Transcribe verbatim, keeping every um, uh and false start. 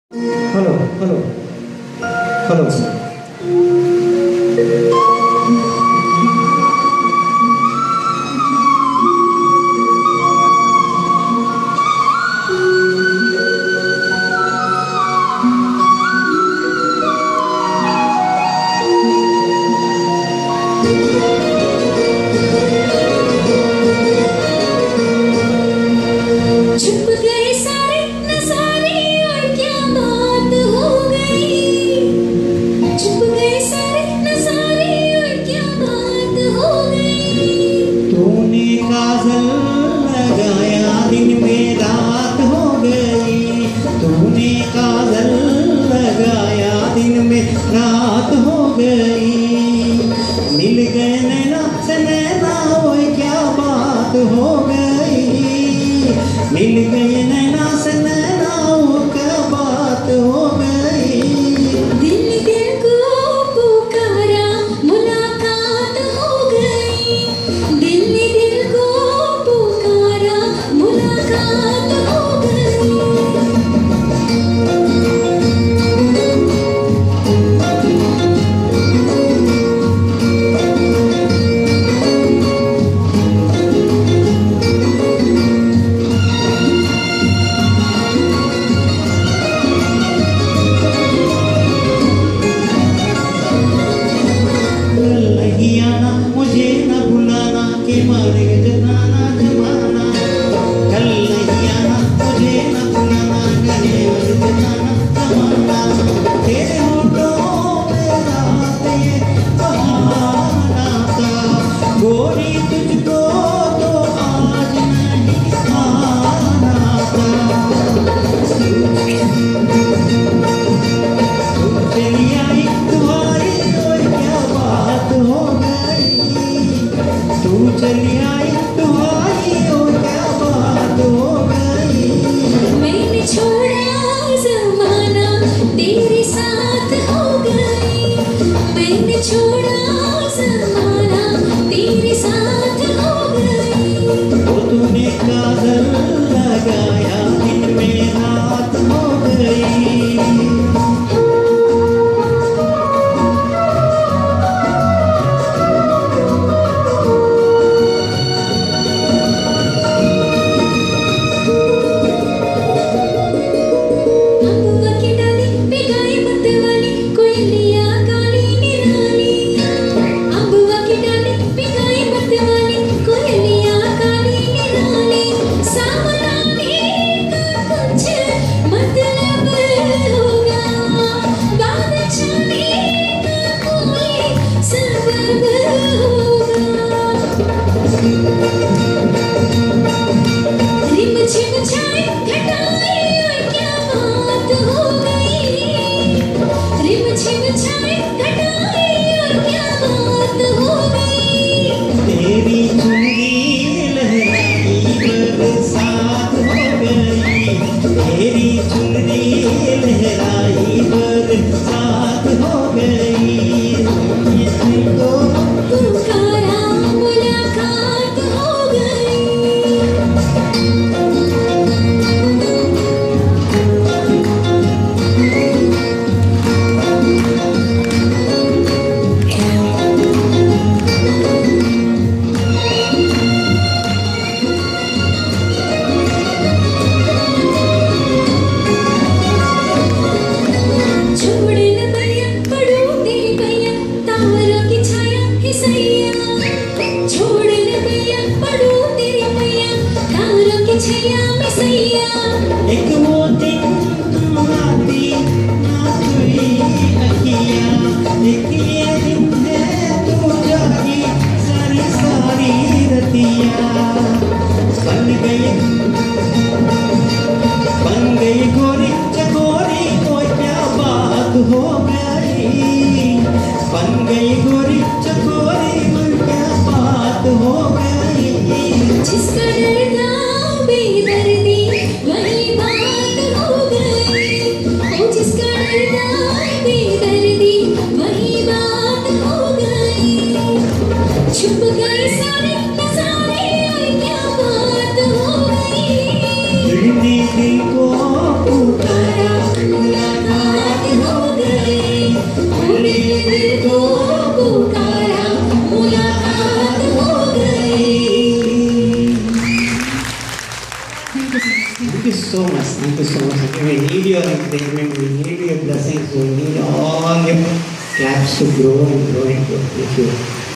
Hello hello hello छुप गए सारे नज़ारे और क्या बात हो गई। छुप गए सारे नज़ारे और क्या बात हो गई। तूने काजल लगाया दिन में रात हो गई। तूने काजल लगाया दिन में रात हो गई। मिल गए नैना से नैना वो क्या बात हो गई। मिल गए नैना से नैना वो क्या बात हो गई। दिल ने दिल को पुकारा मुलाकात हो गई। दिल ने दिल को पुकारा मुलाकात हो गई। you so much. Thank you so much. We need your encouragement. We need your blessings. We need all your claps to grow and grow and grow. Thank you.